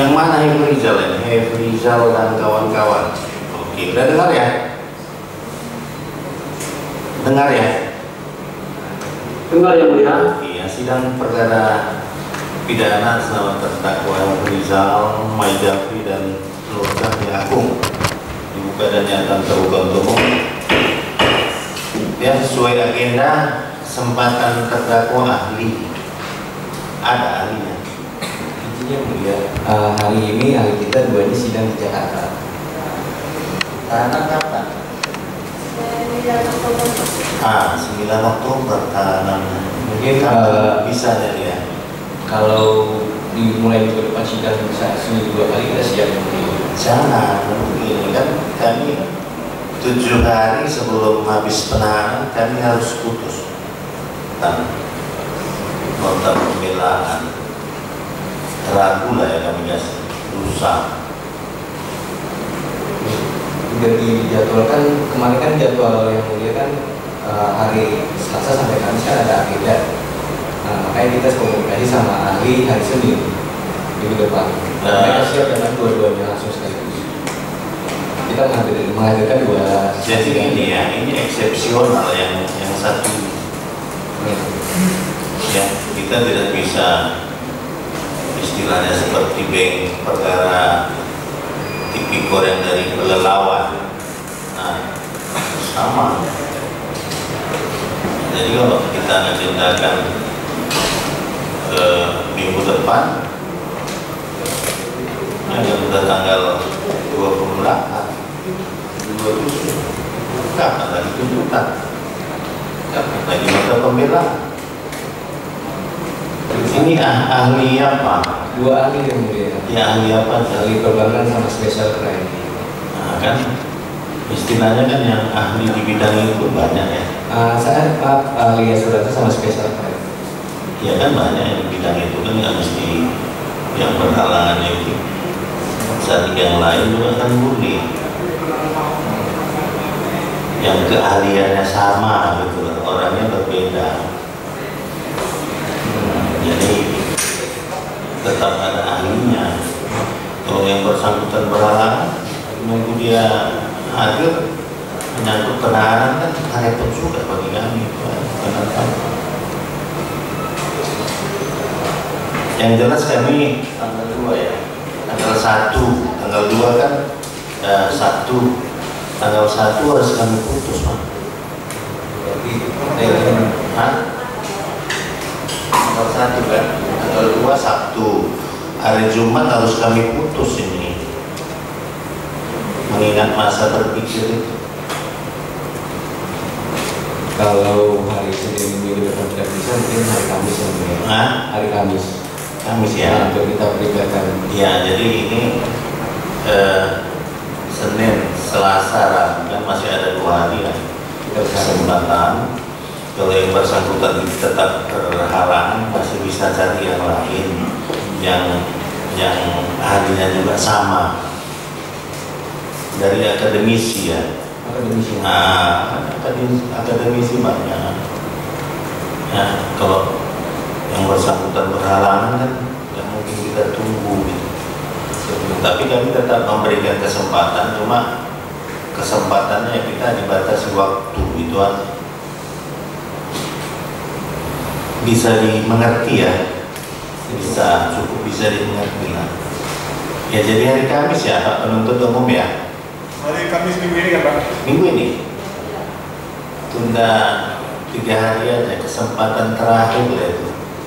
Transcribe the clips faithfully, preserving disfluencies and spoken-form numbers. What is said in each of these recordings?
Yang mana Hefri Rizal ini? Hefri Rizal dan kawan-kawan. Oke, udah dengar ya? Dengar ya? Dengar yang mulia. Iya, sidang perkara pidana selama terdakwa Hefri Rizal, Maidafi dan Nur Cahya Agung dibuka dan nyata terbuka untuk umum. Ya, sesuai agenda kesempatan terdakwa ahli. Ada ahlinya. Intinya mulia, uh, hari ini hari kita dua ini sidang di Jakarta. Tahanan kapan? Ah, sembilan Oktober tahanan. Mungkin Kapan uh, bisa jadi ya. kalau dimulai minggu depan sidang bisa seminggu dua kali kita siap. Jangan begini kan, kami tujuh hari sebelum habis penahanan kami harus putus dan nota pembelaan. Ragu lah ya kami kasih berusaha. Udah dijadwalkan kemarin kan jadwal yang mulia kan uh, hari Selasa sampai Kamis kan ada agenda. Nah, makanya kita komunikasi sama ahli hari Senin minggu depan. Nah, mereka siap dengan dua-duanya langsung sekaligus. Kita menghadirkan, menghadirkan dua. Jadi ini ya, ini eksepsional yang yang satu. Hmm. Ya, kita tidak bisa istilahnya seperti bank perkara tipikor yang dari kelelawar. Nah, sama. Jadi kalau kita agendakan ke minggu depan, yang sudah tanggal dua puluh delapan, dua puluh tujuh, kapan lagi tuntutan? Kapan lagi mata pembelaan? Ini ah, ahli apa? Dua ahli yang mulia. Ya ahli apa? Ahli perbankan sama special crime. Nah, kan istilahnya kan yang ahli di bidang itu banyak ya. Uh, saya uh, ahli asuransi sama special crime. Ya kan banyak yang di bidang itu kan nggak mesti yang berhalangan itu. Saat yang lain juga kan boleh. Yang keahliannya sama gitu, orangnya berbeda. Jadi tetap ada ahlinya. Kalau yang bersangkutan berhalangan, menunggu dia hadir menyangkut penahanan kan repot juga bagi kami. Kenapa? Yang jelas kami tanggal dua ya, tanggal satu, tanggal dua kan eh, Sabtu, tanggal satu harus kami putus, Pak. Hah? Tanggal satu kan, tanggal dua Sabtu, hari Jumat harus kami putus ini, mengingat masa berpikir itu. Kalau hari Senin minggu depan tidak bisa, mungkin hari Kamis yang mulia. Nah, Hari Kamis. Kamis ya. Nah, untuk kita berikan. Ya, jadi ini eh, Senin, Selasa, Rabu kan masih ada dua hari ya. Kesempatan. Kalau yang bersangkutan tetap terhalang, masih bisa cari yang lain yang yang ahlinya juga sama dari akademisi ya. Akademisi. Nah, akademisi, akademisi banyak. Ya, kalau yang bersangkutan berhalangan kan nggak mungkin kita tunggu gitu. Tapi kami tetap memberikan kesempatan, cuma kesempatannya kita dibatasi waktu itu aja. Bisa dimengerti ya, bisa cukup bisa dimengerti lah. Ya jadi hari Kamis ya Pak penuntut umum ya. Hari Kamis minggu ini kan Pak? Minggu ini tunda tiga hari aja, kesempatan terakhir lah itu.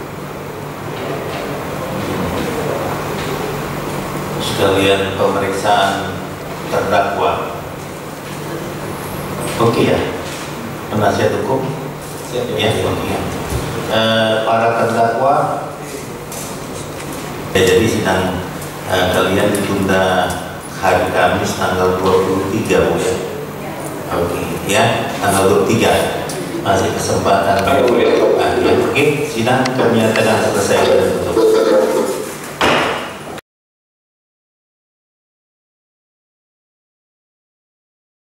Sekalian pemeriksaan terdakwa. Oke ya, penasihat hukum. Siap Ya, oke ya. E, para terdakwa. Ya, jadi sidang e, kalian ditunda hari Kamis tanggal dua puluh tiga Bu ya. Oke ya, tanggal dua puluh tiga masih kesempatan. Oke, sidang kami nyatakan selesai dan tutup.